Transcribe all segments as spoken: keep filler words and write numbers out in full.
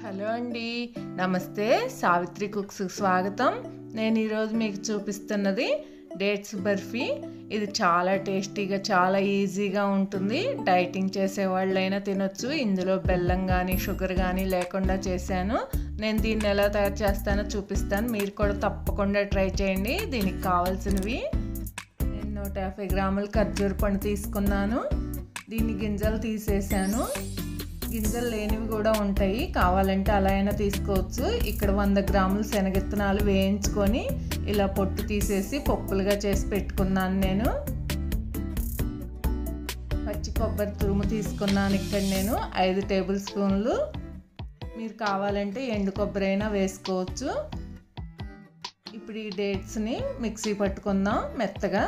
Hello అండి, నమస్తే. Savitri cooks స్వాగతం. నేను ఈరోజు మీకు చూపిస్తున్నది డేట్స్ బర్ఫీ. ఇది చాలా టేస్టీగా, చాలా ఈజీగా ఉంటుంది. డైటింగ్ చేసే వాళ్ళైనా తినొచ్చు. ఇందులో బెల్లం కానీ షుగర్ కానీ లేకుండా చేశాను. నేను దీన్ని ఎలా తయారు చేస్తానో చూపిస్తాను. మీరు కూడా తప్పకుండా ట్రై చేయండి. దీనికి కావాల్సినవి నేను నూట యాభై గ్రాముల ఖర్జూర పండు తీసుకున్నాను. దీన్ని గింజలు తీసేసాను. గింజలు లేనివి కూడా ఉంటాయి, కావాలంటే అలా అయినా తీసుకోవచ్చు. ఇక్కడ వంద గ్రాములు శనగిత్తనాలు వేయించుకొని ఇలా పొట్టు తీసేసి పప్పులుగా చేసి పెట్టుకున్నాను. నేను పచ్చి కొబ్బరి తురుము తీసుకున్నాను. ఇక్కడ నేను ఐదు టేబుల్ స్పూన్లు. మీరు కావాలంటే ఎండు కొబ్బరి అయినా వేసుకోవచ్చు. ఇప్పుడు ఈ డేట్స్ని మిక్సీ పట్టుకుందాం మెత్తగా.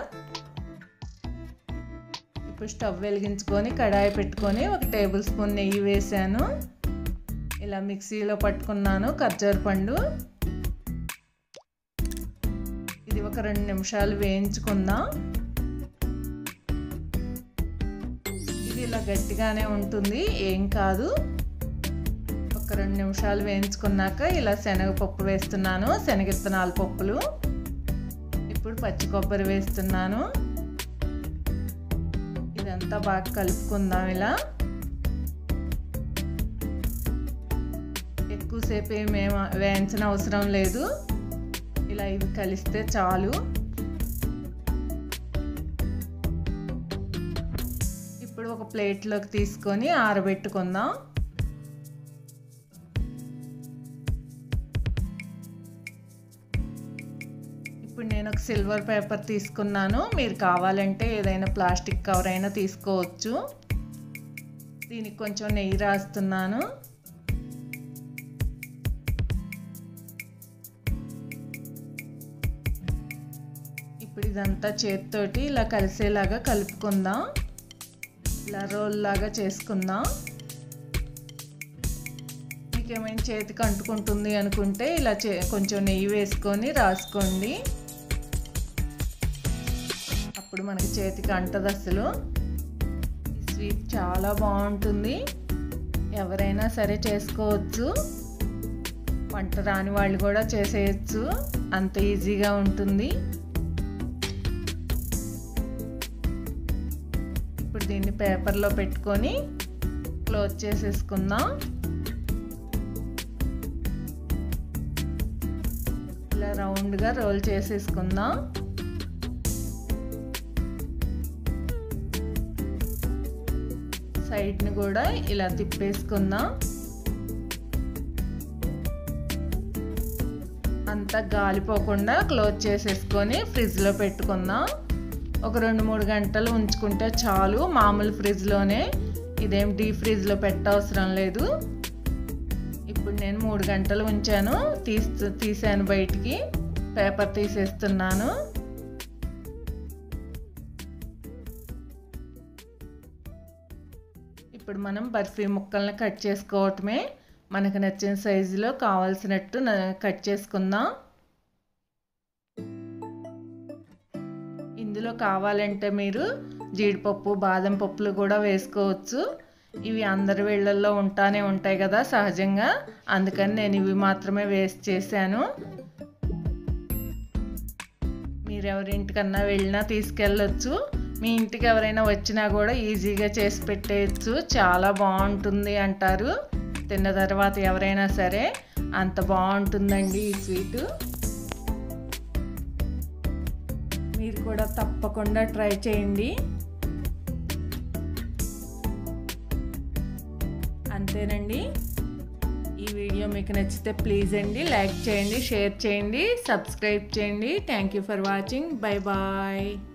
ఇప్పుడు స్టవ్ వెలిగించుకొని కడాయి పెట్టుకొని ఒక టేబుల్ స్పూన్ నెయ్యి వేసాను. ఇలా మిక్సీలో పట్టుకున్నాను ఖర్జూర పండు. ఇది ఒక రెండు నిమిషాలు వేయించుకుందాం. ఇది ఇలా గట్టిగానే ఉంటుంది, ఏం కాదు. ఒక రెండు నిమిషాలు వేయించుకున్నాక ఇలా శనగపప్పు వేస్తున్నాను, శనగిత్తనాల పప్పులు. ఇప్పుడు పచ్చి కొబ్బరి వేస్తున్నాను. ఇదంతా బాగా కలుపుకుందాం. ఇలా ఎక్కువసేపు ఏమి వేయించిన అవసరం లేదు. ఇలా ఇవి కలిస్తే చాలు. ఇప్పుడు ఒక ప్లేట్లోకి తీసుకొని ఆరబెట్టుకుందాం. ఇప్పుడు నేను ఒక సిల్వర్ పేపర్ తీసుకున్నాను. మీరు కావాలంటే ఏదైనా ప్లాస్టిక్ కవర్ అయినా తీసుకోవచ్చు. దీనికి కొంచెం నెయ్యి రాస్తున్నాను. ఇప్పుడు ఇదంతా చేతితోటి ఇలా కలిసేలాగా కలుపుకుందాం. ఇలా రోల్ లాగా చేసుకుందాం. మీకు ఏమైనా చేతికి అంటుకుంటుంది అనుకుంటే ఇలా చే కొంచెం నెయ్యి వేసుకొని రాసుకోండి. అప్పుడు మనకి చేతికి అంటది అసలు. ఈ స్వీట్ చాలా బాగుంటుంది, ఎవరైనా సరే చేసుకోవచ్చు. వంట రాని వాళ్ళు కూడా చేసేయచ్చు, అంత ఈజీగా ఉంటుంది. ఇప్పుడు దీన్ని పేపర్లో పెట్టుకొని క్లోజ్ చేసేసుకుందాం. ఇలా రౌండ్గా రోల్ చేసేసుకుందాం. సైడ్ని కూడా ఇలా తిప్పేసుకుందాం. అంతా గాలిపోకుండా క్లోజ్ చేసేసుకొని ఫ్రిడ్జ్లో పెట్టుకుందాం. ఒక రెండు మూడు గంటలు ఉంచుకుంటే చాలు, మామూలు ఫ్రిడ్జ్లోనే. ఇదేం డీప్ ఫ్రిడ్జ్లో పెట్టవసరం లేదు. ఇప్పుడు నేను మూడు గంటలు ఉంచాను, తీస్తూ తీసాను బయటికి. పేపర్ తీసేస్తున్నాను. ఇప్పుడు మనం బర్ఫీ ముక్కల్ని కట్ చేసుకోవటమే. మనకు నచ్చిన సైజులో కావాల్సినట్టు కట్ చేసుకుందాం. ఇందులో కావాలంటే మీరు జీడిపప్పు, బాదం పప్పులు కూడా వేసుకోవచ్చు. ఇవి అందరి వేళ్ళల్లో ఉంటానే ఉంటాయి కదా సహజంగా, అందుకని నేను ఇవి మాత్రమే వేస్ట్ చేశాను. మీరు ఎవరింటికన్నా వెళ్ళినా తీసుకెళ్ళొచ్చు. మీ ఇంటికి ఎవరైనా వచ్చినా కూడా ఈజీగా చేసి పెట్టేయచ్చు. చాలా బాగుంటుంది అంటారు తిన్న తర్వాత ఎవరైనా సరే. అంత బాగుంటుందండి ఈ స్వీటు. మీరు కూడా తప్పకుండా ట్రై చేయండి. అంతేనండి. ఈ వీడియో మీకు నచ్చితే ప్లీజ్ అండి లైక్ చేయండి, షేర్ చేయండి, సబ్స్క్రైబ్ చేయండి. Thank you for watching. Bye bye.